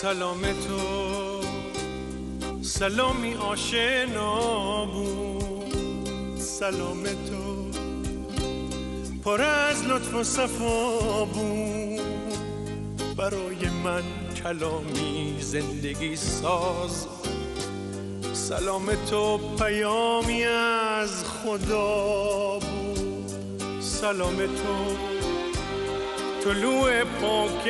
سلام تو سلامی آشنا بود، سلام تو پر از لطف و صفا بود، برای من کلامی زندگی ساز. سلام تو پیامی از خدا بود، سلام تو طلوع پاک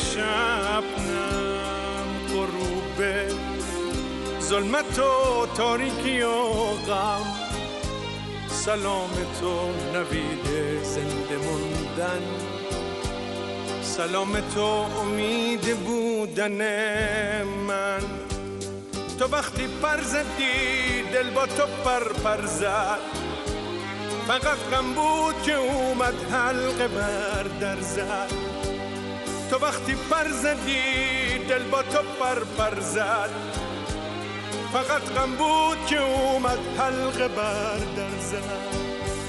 شبنم، غروب ظلمت و تاریکی و غم. سلام تو نوید زنده موندن، سلام تو امید بودن من. تو وقتی پر زدی دل با تو پر زد، فقط غم بود که اومد حلقه بر در زد. تو وقتی پر زدی دل با تو پر زد، فقط غم بود که اومد حلقه بر در زد.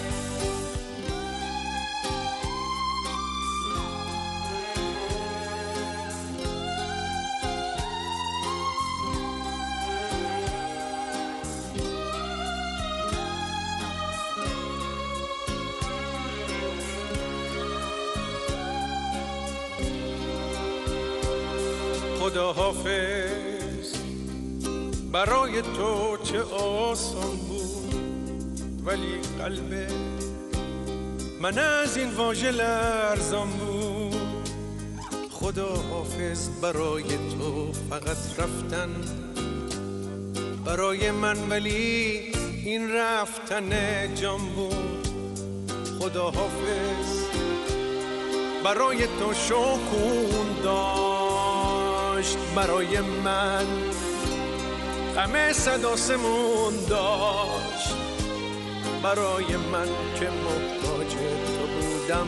خدا حافظ برای تو چه آسان بود، ولی قلب من از این واژه لرزان بود. خدا حافظ برای تو فقط رفتن برای من، ولی این رفتن جان بود. خدا حافظ برای تو شکون داشت، برای من غم صد آسمون داشت. برای من که محتاج تو بودم،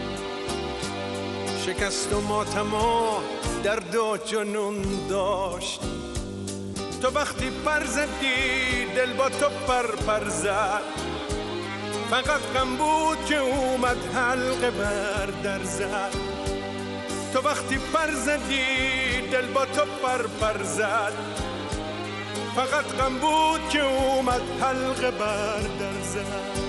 شکست و ماتم و درد و جنون داشت. تو وقتی پر زدی دل با تو پر زد، فقط غم بود که اومد حلقه بر در زد. تو وقتی پر زدی دل با تو پر زد، فقط غم بود که اومد حلقه بر در زد.